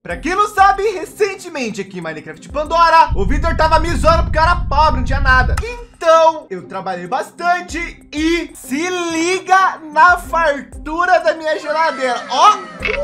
Pra quem não sabe, recentemente aqui em Minecraft Pandora, o Vitor tava me zoando porque eu era pobre, não tinha nada. Então, eu trabalhei bastante e se liga na fartura da minha geladeira. Ó,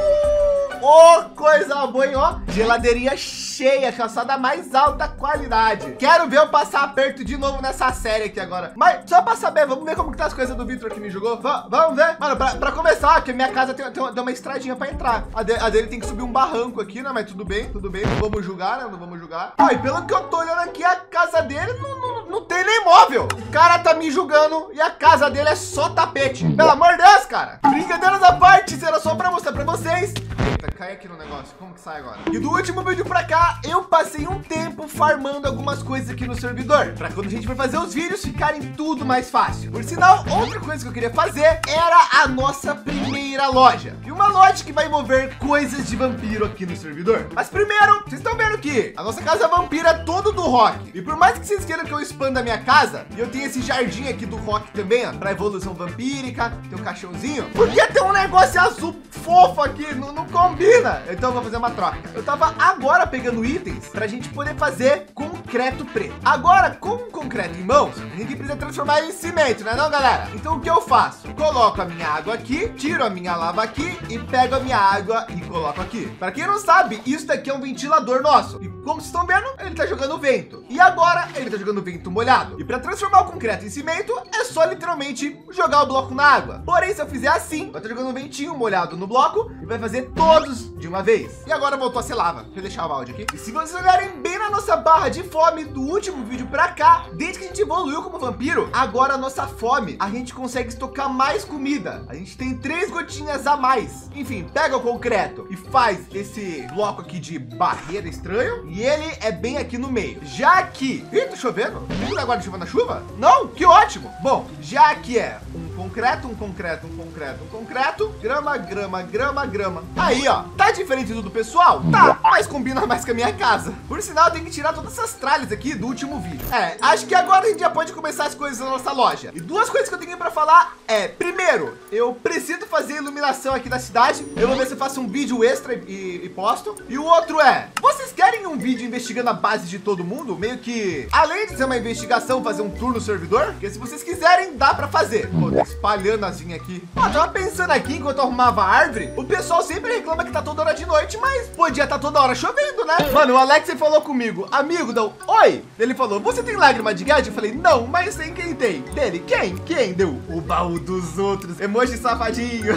coisa boa, hein? Ó, geladeirinha cheia, só da mais alta qualidade. Quero ver eu passar aperto de novo nessa série aqui agora. Mas só pra saber, vamos ver como que tá as coisas do Vitor que me jogou. Vamos ver. Mano, pra começar, que minha casa tem uma estradinha pra entrar. A dele tem que subir um barranco aqui, né? Mas tudo bem. Não vamos julgar, né? Não vamos julgar. Ah, e pelo que eu tô olhando aqui, a casa dele não tem nem móvel. O cara tá me julgando e a casa dele é só tapete. Pelo amor de Deus, cara. Brincadeiras à parte, isso era só pra mostrar pra vocês. Eita, cai aqui no negócio. Como que sai agora? E do último vídeo pra cá, eu passei um tempo farmando algumas coisas aqui no servidor, pra quando a gente for fazer os vídeos ficarem tudo mais fácil. Por sinal, outra coisa que eu queria fazer era a nossa primeira loja. E uma loja que vai envolver coisas de vampiro aqui no servidor. Mas primeiro, vocês estão vendo que a nossa casa vampira é todo do Rock. E por mais que vocês queiram que eu expanda a minha casa, e eu tenho esse jardim aqui do Rock também, ó, pra evolução vampírica, tem um caixãozinho. Por que tem um negócio azul fofo aqui? Não combina. Então eu vou fazer uma troca. Eu tava agora pegando itens pra gente poder fazer concreto preto. Agora, com o concreto em mãos, a gente precisa transformar ele em cimento, né não, galera? Então o que eu faço? Coloco a minha água aqui, tiro a minha lava aqui e pego a minha água e coloco aqui. Para quem não sabe, isso daqui é um ventilador nosso. E como vocês estão vendo, ele tá jogando vento. E agora ele tá jogando vento molhado. E para transformar o concreto em cimento, é só literalmente jogar o bloco na água. Porém, se eu fizer assim, vai estar jogando um ventinho molhado no bloco e vai fazer todos de uma vez. E agora voltou a ser lava. Deixa eu deixar o áudio aqui. E se vocês olharem bem na nossa barra de fome do último vídeo pra cá, desde que a gente evoluiu como vampiro, agora a nossa fome, a gente consegue estocar mais comida. A gente tem 3 gotinhas a mais. Enfim, pega o concreto e faz esse bloco aqui de barreira estranho. E ele é bem aqui no meio. Já aqui... Ih, tá chovendo? Tem agora de chuva na chuva? Não? Que ótimo! Bom, já aqui é um concreto, um concreto, um concreto, um concreto, grama, grama, grama, grama. Aí, ó, tá diferente do pessoal? Tá, mas combina mais com a minha casa. Por sinal, eu tenho que tirar todas essas tralhas aqui do último vídeo. Acho que agora a gente já pode começar as coisas na nossa loja. E 2 coisas que eu tenho pra falar é, primeiro, eu preciso fazer iluminação aqui da cidade. Eu vou ver se eu faço um vídeo extra e posto. E o outro é, vocês querem um vídeo investigando a base de todo mundo? Meio que, além de ser uma investigação, fazer um tour no servidor? Porque se vocês quiserem, dá pra fazer. Pô, tá espalhando assim aqui. Ó, tava pensando aqui, enquanto eu arrumava a árvore, o pessoal sempre reclama que tá toda hora de noite, mas podia tá toda hora chovendo, né? Mano, o Alex falou comigo, amigo, não, oi. Ele falou, você tem lágrima de gás? Eu falei, não, mas sei quem tem. Dele, quem? Quem? Deu o baú dos outros. Emoji safadinho.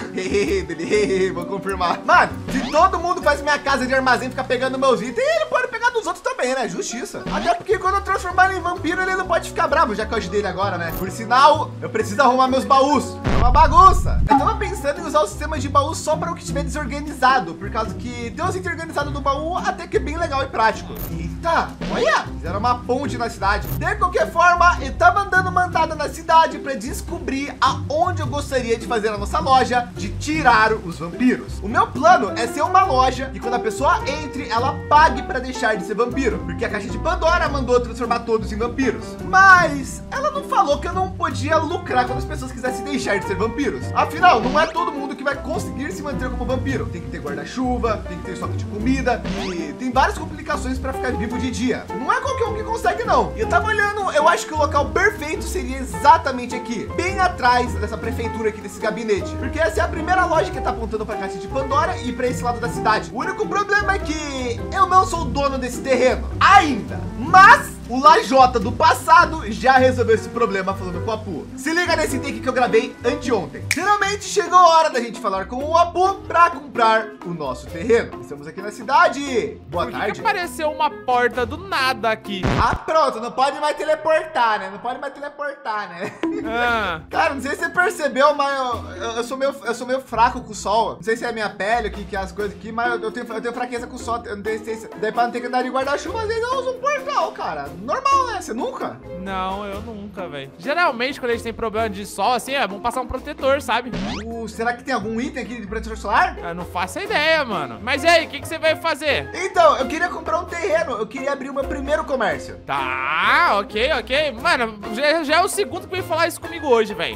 Dele, vou confirmar. Mano, se todo mundo faz minha casa de armazém ficar pegando meus itens, ele pode pegar dos outros também, né? Justiça. Até porque quando eu transformar ele em vampiro, ele não pode ficar bravo, já que eu ajudei ele agora, né? Por sinal, eu preciso arrumar meus baús. É uma bagunça. Eu tava pensando em usar o sistema de baú só para o que estiver desorganizado, por causa que ter os itens organizados no baú até que é bem legal e prático. Eita, olha, fizeram uma ponte na cidade. De qualquer forma, eu tava andando mandada na cidade para descobrir aonde eu gostaria de fazer a nossa loja de tirar os vampiros. O meu plano é ser uma loja e quando a pessoa entre, ela pague para deixar de ser vampiro, porque a caixa de Pandora mandou transformar todos em vampiros. Mas ela não falou que eu não podia lucrar quando as pessoas quisessem deixar de ser vampiros. Afinal, não é todo mundo que vai conseguir se manter como vampiro. Tem que ter guarda-chuva, tem que ter estoque de comida e tem várias complicações para ficar vivo de dia. Não é qualquer um que consegue, não. E eu tava olhando, eu acho que o local perfeito seria exatamente aqui, bem atrás dessa prefeitura aqui, desse gabinete, porque essa é a primeira loja que tá apontando para a caixa de Pandora e para esse lado da cidade. O único problema é que eu não sou o dono desse terreno ainda, mas o Lajota do passado já resolveu esse problema falando com o Apu. Se liga nesse take que eu gravei anteontem. Finalmente chegou a hora da gente falar com o Apu para comprar o nosso terreno. Estamos aqui na cidade. Boa tarde. Apareceu uma porta do nada aqui. Ah, pronto. Não pode mais teleportar, né? Não pode mais teleportar, né? Cara, não sei se você percebeu, mas eu sou meio fraco com o sol. Não sei se é a minha pele aqui, que é as coisas aqui, mas eu tenho fraqueza com o sol. Eu não tenho se... Daí para não ter que andar de guarda-chuva, às vezes eu uso um portal, cara. Normal, né? Você nunca? Não, eu nunca, velho. Geralmente, quando a gente tem problema de sol, assim, é bom passar um protetor, sabe? Será que tem algum item aqui de protetor solar? Eu não faço ideia, mano. Mas e aí, o que você vai fazer? Então, eu queria comprar um terreno. Eu queria abrir o meu primeiro comércio. Tá, ok. Mano, já é o segundo que veio falar isso comigo hoje, velho.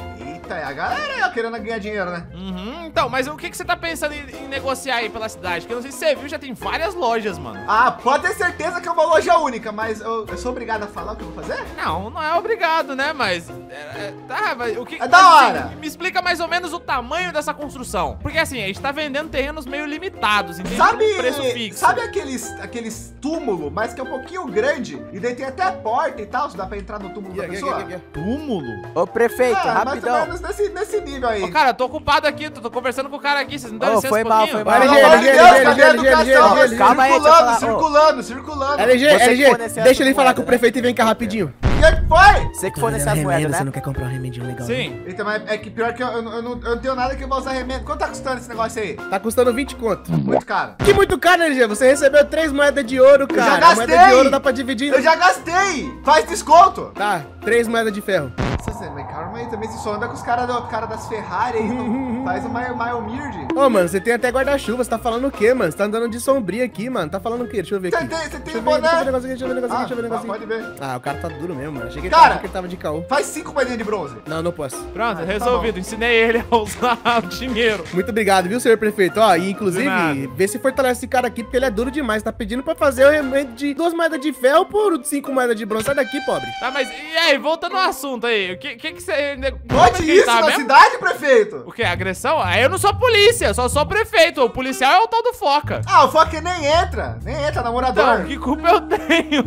Eita, é a galera aí, ó, querendo ganhar dinheiro, né? Então, mas o que você tá pensando em negociar aí pela cidade? Que eu não sei se você viu, já tem várias lojas, mano. Ah, pode ter certeza que é uma loja única, mas eu sou obrigado a falar o que eu vou fazer? Não, não é obrigado, né? Mas. Tá, mas o que. É da hora! Assim, me explica mais ou menos o tamanho dessa construção. Porque assim, a gente tá vendendo terrenos meio limitados, entende? Sabe, Um preço fixo. sabe aqueles túmulos, mas que é um pouquinho grande, e daí tem até porta e tal, dá pra entrar no túmulo da pessoa? Túmulo? Ô, prefeito, Mais ou rapidão. menos nesse nível aí. Ô, cara, eu tô ocupado aqui, tô conversando com o cara aqui, vocês não dão Ô, licença foi um mal, pouquinho? foi mal. Pelo LG, amor de LG, Deus, LG, cadê a LG, educação? LG, Circulando, calma aí, deixa eu falar, circulando. LG, Você que for LG, nesse deixa ele assunto, falar com o né? prefeito e vem cá rapidinho. O que foi? Você que for nessas moedas, remédio, né? você não quer comprar um remedinho legal? Sim. Eita, mas é que pior que eu não tenho nada que eu vou usar remédio. Quanto tá custando esse negócio aí? Tá custando 20 conto. Muito caro. Que muito caro, LG. Você recebeu 3 moedas de ouro, já cara. gastei! Moeda de ouro dá pra dividir. Eu já gastei! Faz desconto! Tá, 3 moedas de ferro. Nossa, mas calma aí também, se só anda com os caras das Ferrari aí, não faz uma humilde. Ô, mano, você tem até guarda-chuva. Você tá falando o quê, mano? Você tá andando de sombria aqui, mano. Tá falando o quê? Deixa eu ver aqui. Você tem Deixa eu boné? ver um negócio aqui, deixa eu ver um negócio aqui, deixa eu ver um negócio Pode aqui. ver. Ah, o cara tá duro mesmo, mano. Achei que Cara, ele tava de caô. Faz 5 moedinhas de bronze. Não, não posso. Pronto, tá resolvido. Ensinei ele a usar o dinheiro. Muito obrigado, viu, senhor prefeito? Ó, e De inclusive, nada. vê se fortalece esse cara aqui, porque ele é duro demais. Tá pedindo pra fazer o remédio de 2 moedas de ferro por 5 moedas de bronze. Sai daqui, pobre. Tá, mas e aí, voltando ao assunto aí, o que você... Bote isso tá na mesmo? cidade, prefeito! O que? Agressão? Ah, eu não sou polícia, eu só sou prefeito. O policial é o tal do Foca. Ah, o Foca nem entra, namorador. Então, que culpa eu tenho?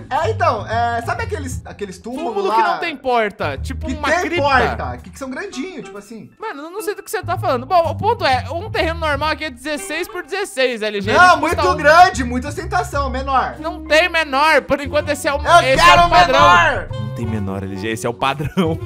Sabe aqueles túmulos Túmulo lá? que não tem porta, tipo Que uma tem cripta. porta, que são grandinhos, tipo assim. Mano, eu não sei do que você tá falando. Bom, o ponto é, um terreno normal aqui é 16 por 16, LG. Não, Ele custa muito grande, muita ostentação, menor. Não tem menor, por enquanto esse é o, Eu esse quero é o padrão. menor! Não tem menor, LG, esse é o padrão.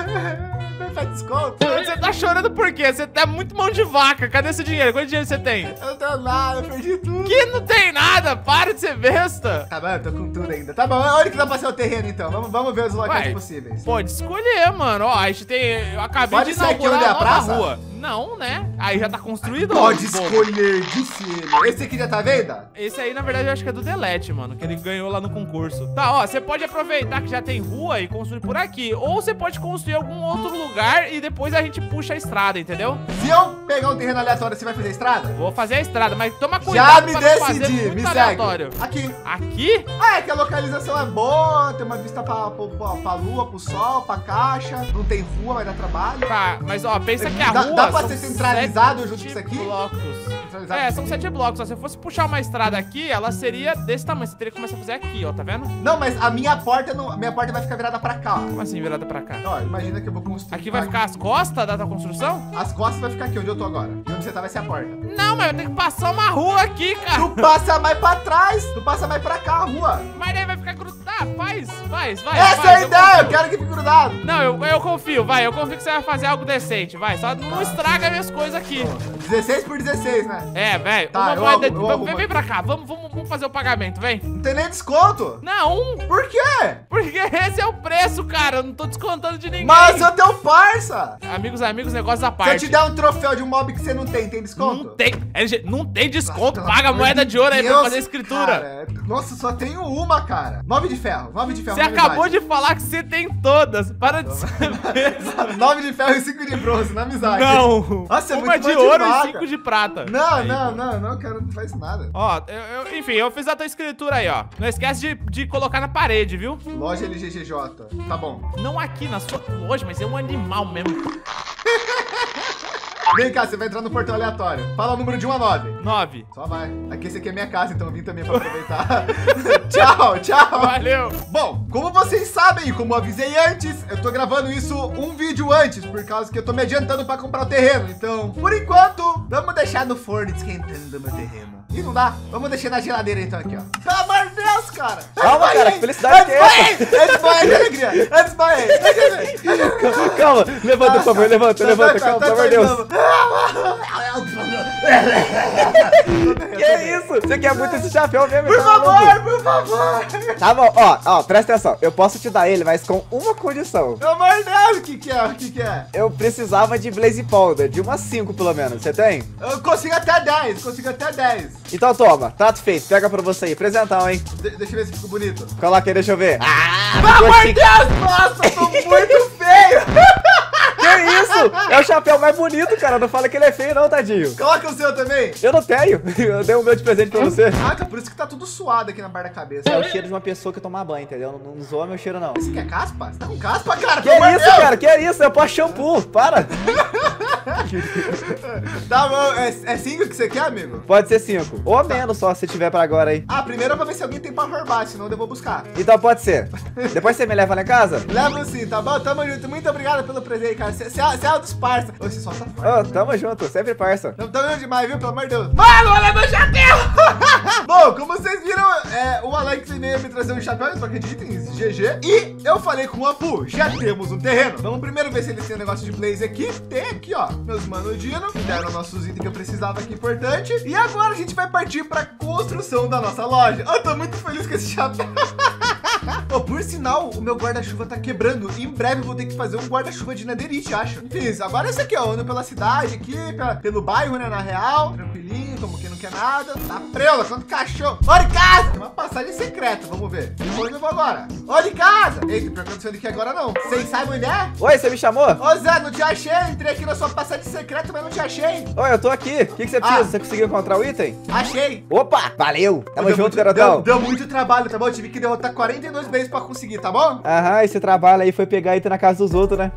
Faz desconto. Você tá chorando por quê? Você tá muito mão de vaca, cadê esse dinheiro? Quanto dinheiro você tem? Eu não tenho nada, eu perdi tudo. Que não tem nada, para de ser besta. Tá bom, eu tô com tudo ainda. Tá bom, onde que dá pra ser o terreno então? Vamos ver os locais Ué, possíveis. Pode escolher, mano. Ó, a gente tem... Eu acabei Pode de ser aqui inaugurar onde é a nova praça? rua. Não, né? Aí já tá construído. Pode Bobo. escolher, disse ele. Esse aqui já tá vendo? Esse aí, na verdade, eu acho que é do Delete, mano, que ele ganhou lá no concurso. Tá, ó, você pode aproveitar que já tem rua e construir por aqui. Ou você pode construir algum outro lugar e depois a gente puxa a estrada, entendeu? Se eu pegar um terreno aleatório, você vai fazer a estrada? Vou fazer a estrada, mas toma Já cuidado me pra não fazer decidi, muito me aleatório. segue. Aqui. Aqui? Ah, é que a localização é boa, tem uma vista pra lua, pro sol, pra caixa. Não tem rua, vai dar trabalho. Tá, mas ó, pensa que a Dá- rua dá pra são ser centralizado 7 junto com isso aqui? blocos. Centralizado É, com são isso aqui? 7 blocos. Ó, se eu fosse puxar uma estrada aqui, ela seria desse tamanho. Você teria que começar a fazer aqui, ó, tá vendo? Não, mas a minha porta vai ficar virada pra cá, ó. Como assim, virada pra cá? Ó, imagina que eu vou construir. Aqui vai ficar as costas da tua construção? As costas vai ficar aqui, onde eu tô agora. E onde você tá vai ser a porta. Não, mas eu tenho que passar uma rua aqui, cara. Tu passa mais pra trás, tu passa mais pra cá a rua. Mas daí vai ficar grudado. Faz. Essa é a ideia, eu quero que fique grudado. Não, eu confio, vai. Eu confio que você vai fazer algo decente, vai. Só não estraga minhas coisas aqui. 16 por 16, né? É, velho. Tá, uma eu moeda. arrumo, eu Vem arrumo. pra cá. Vamos fazer o pagamento, vem. Não tem nem desconto. Não, Por quê? porque esse é o preço, cara. Eu não tô descontando de ninguém. Mas eu tenho parça. Amigos, negócio à Se eu parte. te der um troféu de um mob que você não tem desconto? Não tem. LG, não tem desconto. Pelo Paga a amor moeda de ouro aí pra Deus, fazer a escritura. cara. Nossa, só tenho uma, cara. 9 de ferro. Você acabou de falar que você tem todas. Para de ser besta. 9 de ferro e 5 de bronze, na amizade. Não. Nossa, é uma muito de mão de ouro e vaca. 5 de prata. Não, Aí, não, cara, não faz nada. Ó, enfim, eu fiz a tua escritura aí, ó. Não esquece de colocar na parede, viu? Loja LGGJ. Tá bom. Não aqui na sua loja, mas é um animal mesmo. Vem cá, você vai entrar no portão aleatório. Fala o número de 1 a 9. 9. Só vai. Aqui esse aqui é minha casa, então eu vim também pra aproveitar. Tchau. Valeu. Bom, como vocês sabem, e como eu avisei antes, eu tô gravando isso um vídeo antes, por causa que eu tô me adiantando pra comprar o terreno. Então, por enquanto, vamos deixar no forno esquentando o meu terreno. E não dá? Vamos deixar na geladeira então aqui, ó. Pelo amor de Deus, cara. Calma, cara, que felicidade que é essa? Desmaiei, alegria. Desmaiei. Calma, levanta, por favor, levanta, calma, pelo amor de Deus. Que isso? Você quer muito esse chapéu mesmo? Por tá maluco? favor, por favor. Tá bom, ó, presta atenção. Eu posso te dar ele, mas com uma condição. Pelo amor de Deus, o que que é? Eu precisava de Blaze Powder, de umas 5 pelo menos. Você tem? Eu consigo até 10, Então toma, trato feito. Pega pra você aí. Presentão, hein? Deixa eu ver se ficou bonito. Coloca aí, deixa eu ver. Pelo amor de Deus, nossa, eu tô muito feio. Que isso? isso? É o chapéu mais bonito, cara. Não fala que ele é feio, não, tadinho. Coloca o seu também. Eu não tenho. Eu dei o meu de presente pra você. Ah, então por isso que tá tudo suado aqui na barra da cabeça. É o cheiro de uma pessoa que toma banho, entendeu? Não zoa meu cheiro, não. Você quer caspa? Você tá com caspa, cara? Que é isso, cara? Que é isso? Eu posso shampoo. Para. Tá bom. É 5 que você quer, amigo? Pode ser 5. Ou menos só, se tiver pra agora aí. Ah, primeiro eu vou ver se alguém tem power bar, senão eu vou buscar. Então pode ser. Depois você me leva lá em casa? Levo sim, tá bom? Tamo junto. Muito obrigado pelo presente, cara. Você é um dos parça. Você só tá forte. Ô, tamo junto. Sempre parça. Tamo junto demais, viu? Pelo amor de Deus. Mano, olha meu chapéu! Bom, como vocês viram, o Alex veio me trazer um chapéu, só acreditem, GG. E eu falei com o Apu, já temos um terreno. Vamos primeiro ver se eles têm um negócio de blaze aqui. Tem aqui, ó. Meus manudino, que deram nossos itens que eu precisava aqui, importante. E agora a gente vai partir pra construção da nossa loja. Eu tô muito feliz com esse chapéu. Oh, por sinal, o meu guarda-chuva tá quebrando. Em breve eu vou ter que fazer um guarda-chuva de netherite, acho. Enfim, agora esse aqui, ó. Ando pela cidade aqui, pelo bairro, né? Na real. Tranquilinho, como quem não quer nada. Tá preula, quanto cachorro. Olha em casa! Tem uma passagem secreta, vamos ver. Onde eu vou agora? Olha em casa! Eita, pior que eu não sei onde que é agora, não. Vocês sabem onde é? Oi, você me chamou? Ô, Zé, não te achei. Entrei aqui na sua passagem secreta, mas não te achei. Oi, eu tô aqui. O que você precisa? Você conseguiu encontrar o item? Achei. Opa, valeu. Tamo junto, garotão. Deu muito trabalho, tá bom? Eu tive que derrotar 42 vezes pra conseguir, tá bom? Aham, esse trabalho aí foi pegar item na casa dos outros, né?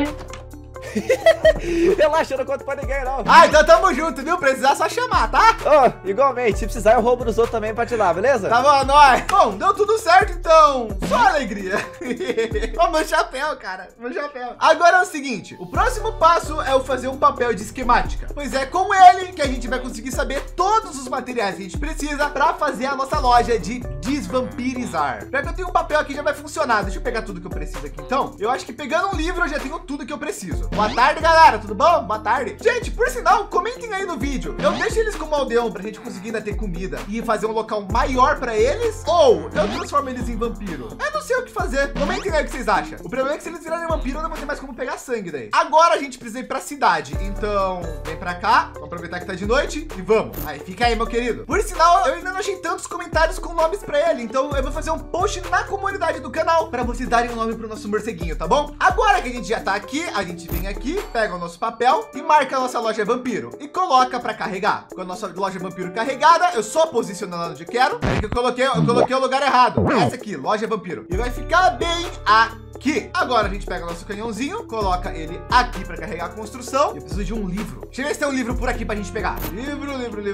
Relaxa, eu não conto pra ninguém, não. Ah, então tamo junto, viu? Precisar só chamar, tá? Oh, igualmente, se precisar eu roubo dos outros também pra te lá, beleza? Tá bom, nóis. Bom, deu tudo certo, então. Só alegria. Ó, meu chapéu, cara. Meu chapéu. Agora é o seguinte, o próximo passo é eu fazer um papel de esquemática. Pois é com ele que a gente vai conseguir saber todos os materiais que a gente precisa pra fazer a nossa loja de desvampirizar. Já que eu tenho um papel aqui, já vai funcionar. Deixa eu pegar tudo que eu preciso aqui, então. Eu acho que pegando um livro, eu já tenho tudo que eu preciso. Boa tarde, galera. Tudo bom? Boa tarde. Gente, por sinal, comentem aí no vídeo. Eu deixo eles como aldeão pra gente conseguir ainda ter comida e fazer um local maior pra eles, ou eu transformo eles em vampiro? Eu não sei o que fazer. Comentem aí o que vocês acham. O problema é que se eles virarem vampiro, eu não vou ter mais como pegar sangue daí. Agora a gente precisa ir pra cidade. Então, vem pra cá. Vamos aproveitar que tá de noite e vamos. Aí, fica aí, meu querido. Por sinal, eu ainda não achei tantos comentários com nomes pra ele. Então, eu vou fazer um post na comunidade do canal pra vocês darem um nome pro nosso morceguinho, tá bom? Agora que a gente já tá aqui, a gente vem aqui, pega o nosso papel e marca a nossa loja vampiro e coloca para carregar. Com a nossa loja vampiro carregada, eu só posiciono lá onde eu quero. Aí que eu coloquei o lugar errado. Essa aqui, loja vampiro. E vai ficar bem aqui. Agora a gente pega o nosso canhãozinho, coloca ele aqui para carregar a construção. Eu preciso de um livro. Deixa eu ver se tem um livro por aqui pra gente pegar. Livro.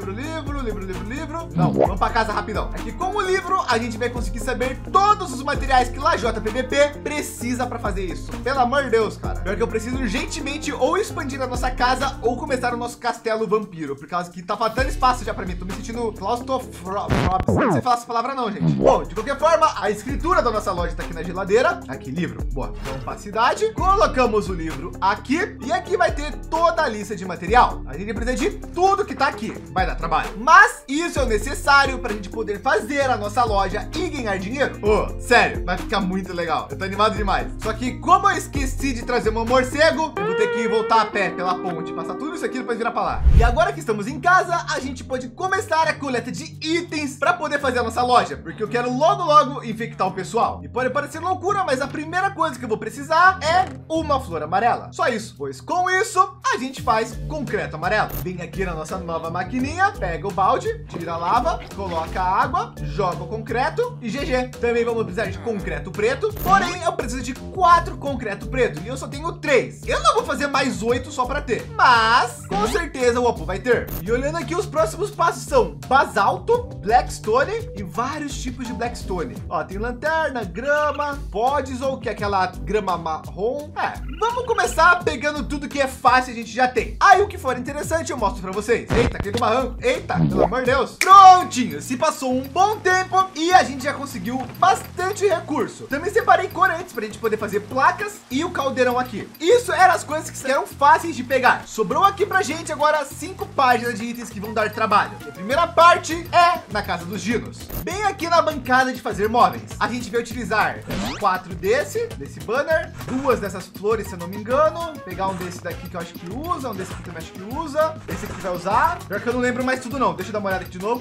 Não, vamos para casa rapidão. Aqui com o livro, a gente vai conseguir saber todos os materiais que Lajota PVP precisa para fazer isso. Pelo amor de Deus, cara. Pior que eu preciso urgentemente ou expandir a nossa casa ou começar o nosso castelo vampiro. Por causa que tá faltando espaço já para mim. Tô me sentindo claustrofóbico. Não sei falar essa palavra não, gente. Bom, de qualquer forma, a escritura da nossa loja tá aqui na geladeira. Aqui, livro. Boa. Vamos para a cidade. Colocamos o livro aqui. E aqui vai ter toda a lista de material. A gente precisa de tudo que tá aqui. Vai dar trabalho. Mas isso é necessário para a gente poder fazer a nossa loja e ganhar dinheiro. Oh, sério, vai ficar muito legal. Eu tô animado demais. Só que como eu esqueci de trazer meu morcego, eu vou ter que voltar a pé pela ponte, passar tudo isso aqui e depois virar para lá. E agora que estamos em casa, a gente pode começar a coleta de itens para poder fazer a nossa loja, porque eu quero logo infectar o pessoal. E pode parecer loucura, mas a primeira coisa que eu vou precisar é uma flor amarela. Só isso, pois com isso a gente faz concreto amarelo. Vem aqui na nossa nova maquininha, pega o balde, tira a lava, coloca a água, joga o concreto e GG. Também vamos precisar de concreto preto, porém eu preciso de 4 concreto preto e eu só tenho 3. Eu não vou fazer mais 8 só para ter, mas com certeza o Apu vai ter. E olhando aqui, os próximos passos são basalto, blackstone e vários tipos de blackstone. Ó, tem lanterna, grama, pods ou que é aquela grama marrom. Vamos começar pegando tudo que é fácil, a gente já tem. Aí o que for interessante eu mostro para vocês. Eita, aquele barranco. Eita, pelo amor de Deus. Prontinho, se passou um bom tempo e a gente já conseguiu bastante recurso. Também separei corantes para a gente poder fazer placas e o caldeirão aqui. Isso eram as coisas que eram fáceis de pegar. Sobrou aqui pra gente agora 5 páginas de itens que vão dar trabalho. A primeira parte é na casa dos dinos. Bem aqui na bancada de fazer móveis. A gente vai utilizar 4 desse banner, 2 dessas flores, se eu não me engano. Pegar um desse daqui que eu acho que usa, um desse aqui também acho que usa. Esse aqui vai usar. Pior que eu não lembro mais tudo não. Deixa eu dar uma olhada aqui de novo.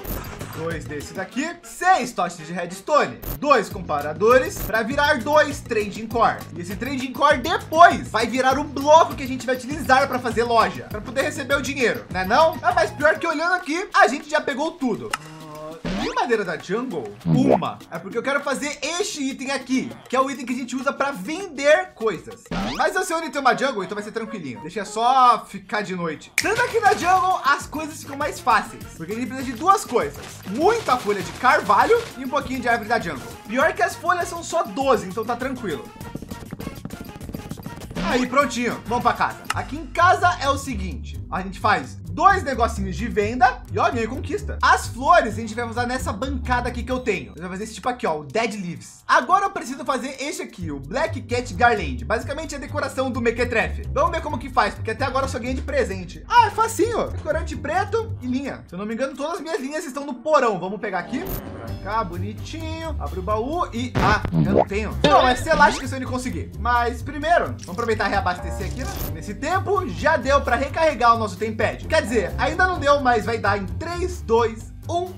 2 desse daqui, 6 tochas de redstone, 2 comparadores para virar 2 trading core. E esse trading core depois vai virar um bloco que a gente vai utilizar para fazer loja, para poder receber o dinheiro, né não? Mas pior que olhando aqui, a gente já pegou tudo. Tem madeira da jungle? Uma. É porque eu quero fazer este item aqui, que é o item que a gente usa para vender coisas. Mas eu sei onde tem uma jungle, então vai ser tranquilinho. Deixa só ficar de noite. Tanto aqui na jungle, as coisas ficam mais fáceis, porque a gente precisa de duas coisas: muita folha de carvalho e um pouquinho de árvore da jungle. Pior que as folhas são só 12, então tá tranquilo. Aí, prontinho. Vamos para casa. Aqui em casa é o seguinte: a gente faz 2 negocinhos de venda e ó, ganhei conquista. As flores a gente vai usar nessa bancada aqui que eu tenho. Eu vou fazer esse tipo aqui, ó, o Dead Leaves. Agora eu preciso fazer este aqui, o Black Cat Garland. Basicamente é a decoração do Mequetrefe. Vamos ver como que faz, porque até agora eu só ganhei de presente. Ah, é facinho. Decorante preto e linha. Se eu não me engano, todas as minhas linhas estão no porão. Vamos pegar aqui. Pra cá, bonitinho. Abre o baú e... ah, eu não tenho. Não, é selagem se eu não conseguir. Mas primeiro, vamos aproveitar e reabastecer aqui, né? Nesse tempo, já deu para recarregar o nosso tempad. Quer dizer, ainda não deu, mas vai dar em 3, 2, 1.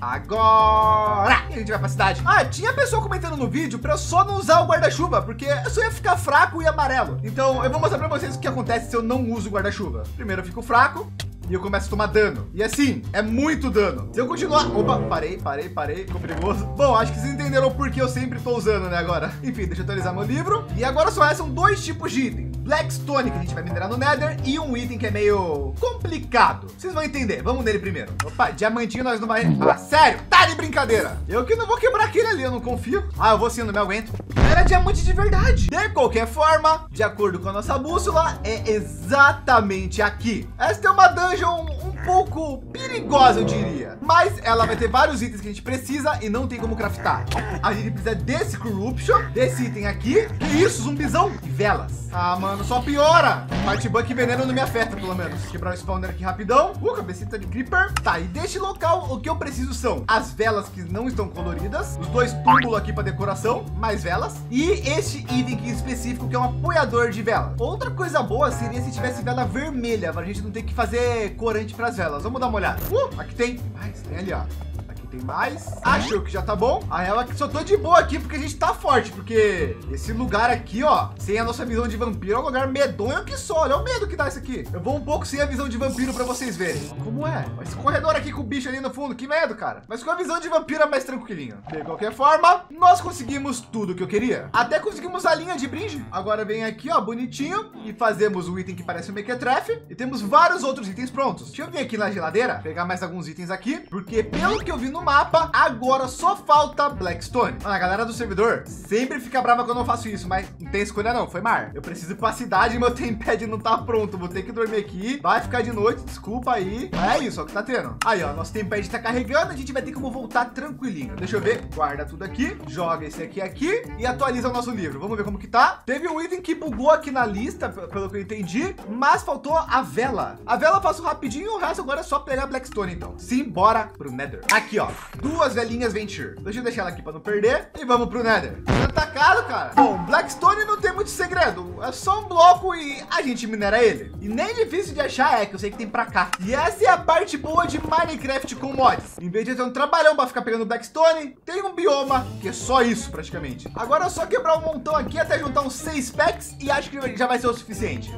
Agora a gente vai pra cidade. Ah, tinha pessoa comentando no vídeo para eu só não usar o guarda-chuva, porque eu só ia ficar fraco e amarelo. Então eu vou mostrar para vocês o que acontece se eu não uso o guarda-chuva. Primeiro eu fico fraco e eu começo a tomar dano. E assim, é muito dano. Se eu continuar... opa, parei. Ficou perigoso. Bom, acho que vocês entenderam por que eu sempre tô usando, né, agora. Enfim, deixa eu atualizar meu livro. E agora só restam 2 tipos de item: Blackstone, que a gente vai minerar no Nether, e um item que é meio complicado. Vocês vão entender. Vamos nele primeiro. Opa, diamantinho nós não vai... ah, sério? Tá de brincadeira. Eu que não vou quebrar aquele ali, eu não confio. Ah, eu vou sim, eu não me aguento. Era diamante de verdade. De qualquer forma, de acordo com a nossa bússola, é exatamente aqui. Esta é uma dungeon um pouco perigosa, eu diria, mas ela vai ter vários itens que a gente precisa e não tem como craftar. A gente precisa desse corruption, desse item aqui. Que isso, zumbizão? E velas. Ah, mano, só piora. Partibunk e veneno não me afeta, pelo menos. Quebrar o spawner aqui rapidão. Cabecita de creeper. Tá, e deste local o que eu preciso são as velas que não estão coloridas, os 2 túmulos aqui para decoração, mais velas, e este item aqui específico que é um apoiador de vela. Outra coisa boa seria se tivesse vela vermelha, para a gente não ter que fazer corante para as velas. Vamos dar uma olhada. Aqui tem mais, tem ali, ó. Tem mais. Achou que já tá bom. A real é que só tô de boa aqui porque a gente tá forte, porque esse lugar aqui, ó, sem a nossa visão de vampiro, é um lugar medonho que só. Olha o medo que dá isso aqui. Eu vou um pouco sem a visão de vampiro para vocês verem como é. Esse corredor aqui com o bicho ali no fundo, que medo, cara. Mas com a visão de vampiro é mais tranquilinho. De qualquer forma, nós conseguimos tudo que eu queria. Até conseguimos a linha de brinde. Agora vem aqui, ó, bonitinho, e fazemos o item que parece um Mequetrefe. E temos vários outros itens prontos. Deixa eu vir aqui na geladeira, pegar mais alguns itens aqui, porque pelo que eu vi no mapa, agora só falta Blackstone. Mano, a galera do servidor sempre fica brava quando eu faço isso, mas não tem escolha não, foi mar. Eu preciso ir pra cidade e meu tempad não tá pronto. Vou ter que dormir aqui, vai ficar de noite, desculpa aí. Mas é isso, ó, que tá tendo. Aí, ó, nosso tempad tá carregando, a gente vai ter como voltar tranquilinho. Deixa eu ver, guarda tudo aqui, joga esse aqui e atualiza o nosso livro. Vamos ver como que tá. Teve um item que bugou aqui na lista, pelo que eu entendi, mas faltou a vela. A vela eu faço rapidinho, o resto agora é só pegar Blackstone, então. Simbora pro Nether. Aqui, ó, 2 velhinhas Venture. Deixa eu deixar ela aqui para não perder e vamos pro Nether. Tá caro, cara. Bom, Blackstone não tem muito segredo. É só um bloco e a gente minera ele. E nem difícil de achar é, que eu sei que tem pra cá. E essa é a parte boa de Minecraft com mods. Em vez de ter um trabalhão para ficar pegando Blackstone, tem um bioma que é só isso praticamente. Agora é só quebrar um montão aqui até juntar uns 6 packs e acho que já vai ser o suficiente.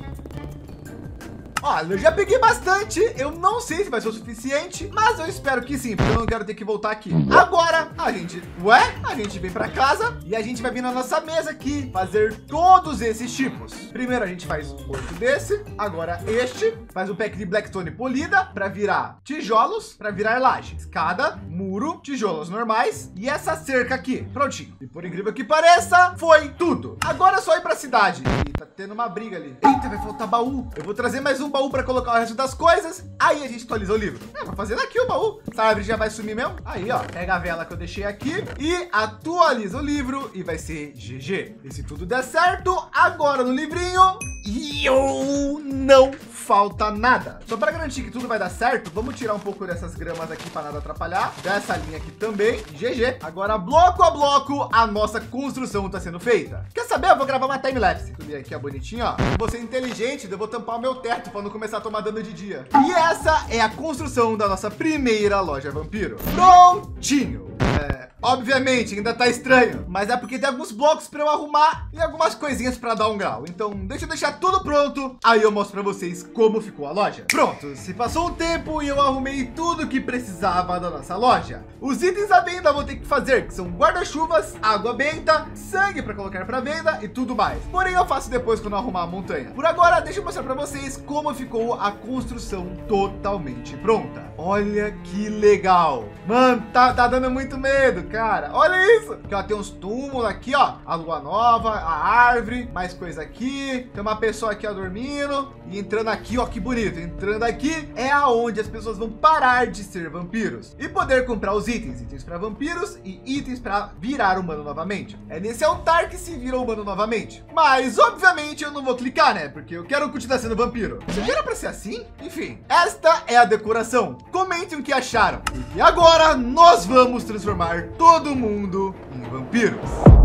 Olha, eu já peguei bastante, eu não sei se vai ser o suficiente, mas eu espero que sim, porque eu não quero ter que voltar aqui. Agora, a gente vem para casa e a gente vai vir na nossa mesa aqui, fazer todos esses tipos. Primeiro a gente faz 8 desse, agora este, faz o pack de Blackstone polida para virar tijolos, para virar laje, escada, muro, tijolos normais e essa cerca aqui, prontinho. E por incrível que pareça, foi tudo. Agora é só ir para a cidade. E tá tendo uma briga ali. Eita, vai faltar baú. Eu vou trazer mais um baú para colocar o resto das coisas, aí a gente atualiza o livro. Vou fazer daqui o baú. Essa árvore já vai sumir mesmo. Aí, ó, pega a vela que eu deixei aqui e atualiza o livro e vai ser GG. E se tudo der certo, agora no livrinho e não falta nada. Só para garantir que tudo vai dar certo, vamos tirar um pouco dessas gramas aqui para nada atrapalhar. Dessa linha aqui também. GG. Agora, bloco a bloco, a nossa construção está sendo feita. Quer saber? Eu vou gravar uma time-lapse. Subir aqui, ó, bonitinho, ó. Vou ser inteligente, eu vou tampar o meu teto para não começar a tomar dano de dia. E essa é a construção da nossa primeira loja vampiro. Prontinho. Obviamente, ainda tá estranho, mas é porque tem alguns blocos para eu arrumar e algumas coisinhas para dar um grau. Então, deixa eu deixar tudo pronto, aí eu mostro para vocês como ficou a loja. Pronto, se passou um tempo e eu arrumei tudo que precisava da nossa loja. Os itens à venda vou ter que fazer, que são guarda-chuvas, água benta, sangue para colocar para venda e tudo mais. Porém, eu faço depois quando eu arrumar a montanha. Por agora, deixa eu mostrar para vocês como ficou a construção totalmente pronta. Olha que legal. Mano, tá dando muito medo, cara. Olha isso. Aqui, ó, tem uns túmulos aqui, ó. A lua nova, a árvore, mais coisa aqui. Tem uma pessoa aqui, ó, dormindo. E entrando aqui, ó, que bonito. Entrando aqui é aonde as pessoas vão parar de ser vampiros e poder comprar os itens. Itens para vampiros e itens para virar humano novamente. É nesse altar que se vira humano novamente. Mas, obviamente, eu não vou clicar, né? Porque eu quero continuar sendo vampiro. Isso já era para ser assim? Enfim, esta é a decoração. Comentem o que acharam. E agora nós vamos transformar todo mundo em vampiros.